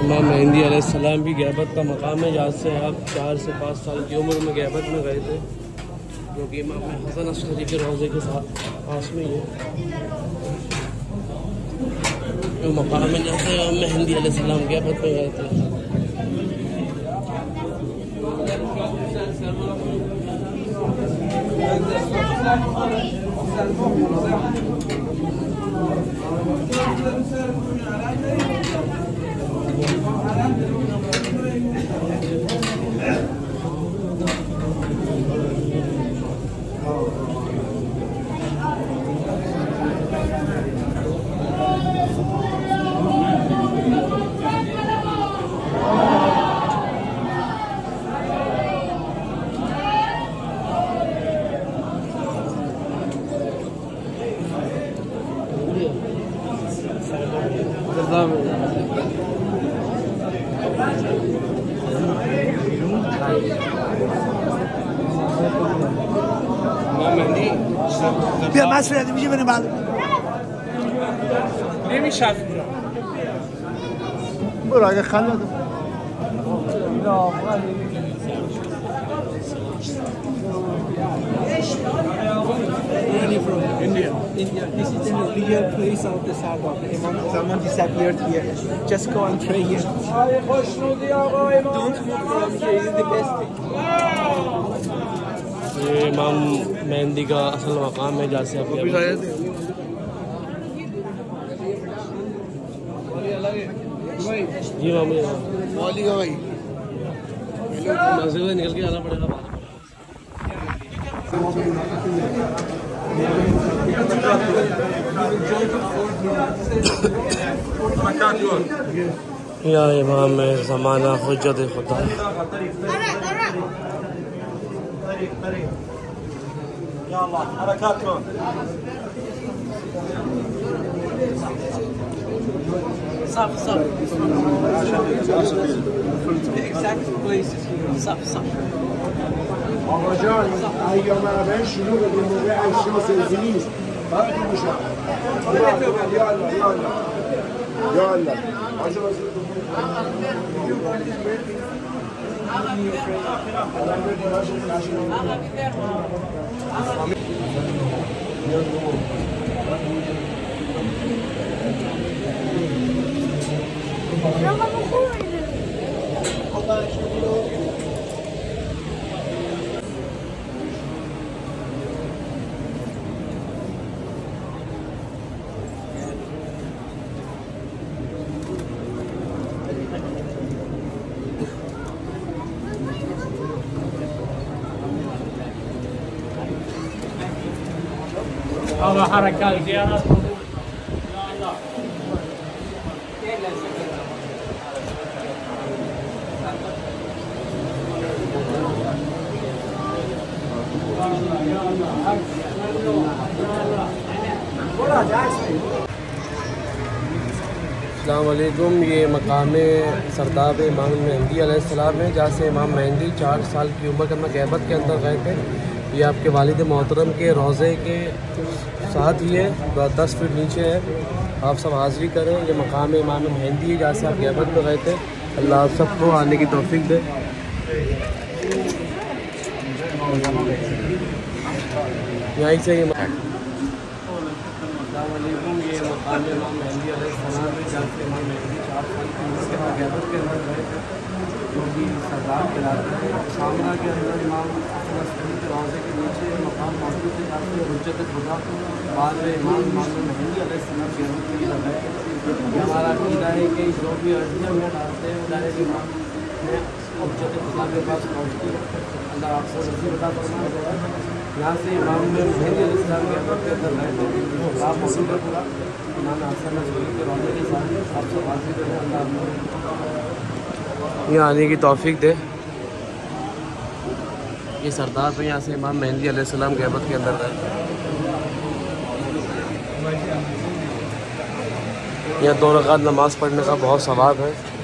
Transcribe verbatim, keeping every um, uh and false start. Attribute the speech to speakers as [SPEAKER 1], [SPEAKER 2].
[SPEAKER 1] इमाम मेहंदी अलैहिस्सलाम की ग़ैबत का मकाम है, जहाँ से आप चार से पाँच साल की उम्र में ग़ैबत में गए थे, जो कि इमाम हसन अस्करी के रोज़े के साथ पास में ही है। जो मकाम है जहाँ से इमाम मेहंदी अलैहिस्सलाम ग़ैबत में गए थे।
[SPEAKER 2] بیا مسئولیتی میشه بریم بعد
[SPEAKER 3] نمیشه
[SPEAKER 2] برو اگه خلوت
[SPEAKER 3] from India. India. This is the real place of the Sardar. Imam Zaman disappeared here. Just go and pray here. Don't move from here. This is the best thing.
[SPEAKER 1] ये इमाम मेहंदी का असल मकाम है, जहाँ से आप जी मामू
[SPEAKER 2] वाली का भाई
[SPEAKER 1] मस्जिद से निकल के आना पड़ेगा। या इमाम ज़माना हुज्जत खुदा
[SPEAKER 3] صف صف. The exact place is here. صف صف.
[SPEAKER 4] آقا جان ایام اول شروع به موقع اشیا سلزمی نیست. بعد تو میشه. یا الله یا الله یا الله. آجا
[SPEAKER 3] الله حركات زيارات.
[SPEAKER 1] अस्सलामुअलैकुम। ये मकाम सरदार इमाम मेहंदी अलैहिस्सलाम है, जहाँ से इमाम मेहंदी चार साल की उम्र के अंदर ग़ैबत के अंदर गए थे। ये आपके वालिद मोहतरम के रोज़े के साथ ही है, दस फीट नीचे है। आप सब हाज़िरी करें। ये मकाम इमाम मेहंदी है, जहाँ से आप ग़ैबत में गए थे। अल्लाह आप सबको आने की तौफीक दे। यहीं से ये अस्सलामुअलैकुम। ये मकाम इमाम मेहंदी अलैहिस्सलाम है, जहाँ से इमाम मेहंदी चार साल की उम्र के अंदर ग़ैबत के अंदर गए थे, जो कि सरदार कहलाते हैं। सामना के अंदर इमाम हसन अस्करी के रोज़े के नीचे मकाम मौजूद है, जहाँ से हुज्जत खुदा बाद में इमाम इमाम मेहंदी अलैहिस्सलाम ग़ैबत के अंदर गए। ये हमारा अक़ीदा है कि जो भी अर्जियाँ में डालते हैं डायरेक्ट इमाम में हुज्जत खुदा के पास पहुँचती है। अल्लाह आपको नसीब अता फरमाए। यहाँ से इमाम मेहंदी अलैहिस्सलाम ग़ैबत के अंदर गए थे। आप मौजूद है पूरा इमाम हसन अस्करी के रोज़े के साथ आप सब हाज़िर हैं। अल्लाह यहाँ आने की तौफीक दे। ये सरदार तो यहाँ से इमाम मेहंदी अलैहिस्सलाम ग़ैबत के अंदर गए। यहाँ दो रकात नमाज़ पढ़ने का बहुत सवाब है।